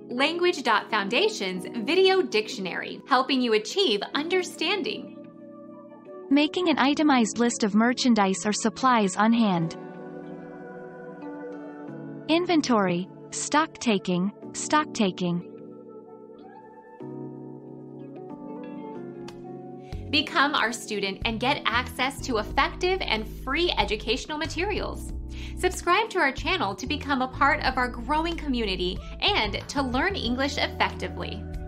Language.Foundation's Video Dictionary, helping you achieve understanding. Making an itemized list of merchandise or supplies on hand. Inventory, stock-taking, stock-taking. Become our student and get access to effective and free educational materials. Subscribe to our channel to become a part of our growing community and to learn English effectively.